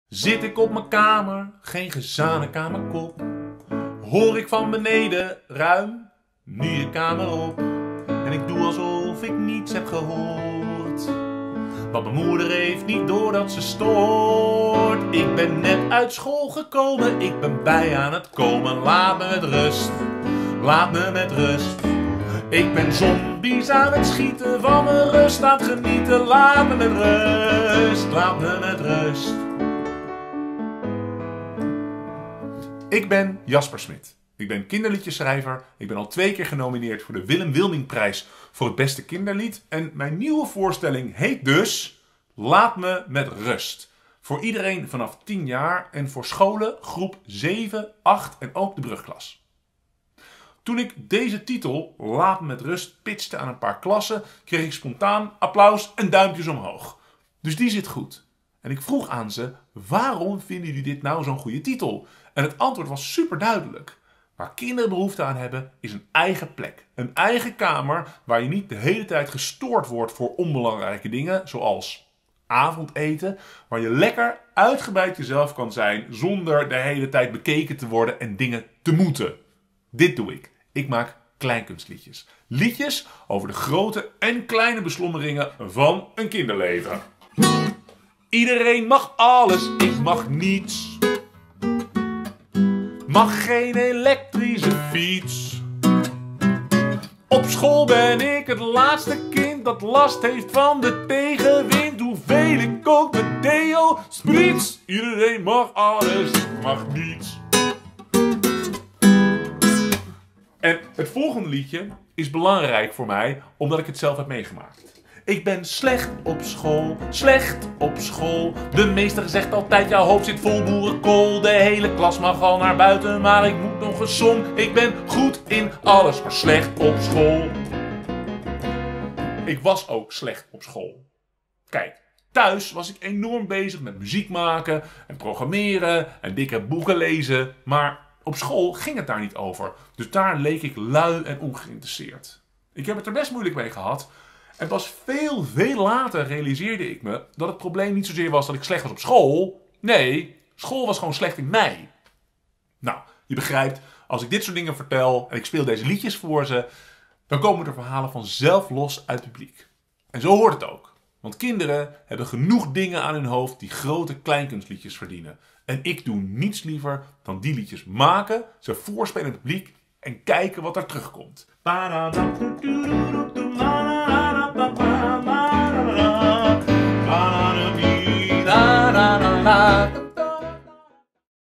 Zit ik op mijn kamer, geen gezane kamerkop, hoor ik van beneden ruim, nu je kamer op. En ik doe alsof ik niets heb gehoord, want mijn moeder heeft niet door dat ze stoort. Ik ben net uit school gekomen, ik ben bij aan het komen. Laat me met rust, laat me met rust. Ik ben zombies aan het schieten, van mijn rust aan het genieten. Laat me met rust, laat me met rust. Ik ben Jasper Smit. Ik ben kinderliedjeschrijver. Ik ben al 2 keer genomineerd voor de Willem Wilmingprijs voor het beste kinderlied. En mijn nieuwe voorstelling heet dus Laat me met rust. Voor iedereen vanaf 10 jaar en voor scholen groep 7, 8 en ook de brugklas. Toen ik deze titel, Laat me met rust, pitchte aan een paar klassen, kreeg ik spontaan applaus en duimpjes omhoog. Dus die zit goed. En ik vroeg aan ze, waarom vinden jullie dit nou zo'n goede titel? En het antwoord was super duidelijk. Waar kinderen behoefte aan hebben, is een eigen plek. Een eigen kamer waar je niet de hele tijd gestoord wordt voor onbelangrijke dingen, zoals avondeten. Waar je lekker uitgebreid jezelf kan zijn, zonder de hele tijd bekeken te worden en dingen te moeten. Dit doe ik. Ik maak kleinkunstliedjes. Liedjes over de grote en kleine beslommeringen van een kinderleven. Iedereen mag alles, ik mag niets. Mag geen elektrische fiets. Op school ben ik het laatste kind dat last heeft van de tegenwind. Hoeveel ik ook met deo splits. Iedereen mag alles, ik mag niets. En het volgende liedje is belangrijk voor mij, omdat ik het zelf heb meegemaakt. Ik ben slecht op school, slecht op school. De meester zegt altijd, jouw hoofd zit vol boerenkool. De hele klas mag al naar buiten, maar ik moet nog een som. Ik ben goed in alles, maar slecht op school. Ik was ook slecht op school. Kijk, thuis was ik enorm bezig met muziek maken en programmeren en dikke boeken lezen. Maar op school ging het daar niet over. Dus daar leek ik lui en ongeïnteresseerd. Ik heb het er best moeilijk mee gehad. En pas veel later realiseerde ik me dat het probleem niet zozeer was dat ik slecht was op school. Nee, school was gewoon slecht in mij. Nou, je begrijpt, als ik dit soort dingen vertel en ik speel deze liedjes voor ze, dan komen de verhalen vanzelf los uit het publiek. En zo hoort het ook. Want kinderen hebben genoeg dingen aan hun hoofd die grote kleinkunstliedjes verdienen. En ik doe niets liever dan die liedjes maken, ze voorspelen in het publiek en kijken wat er terugkomt. La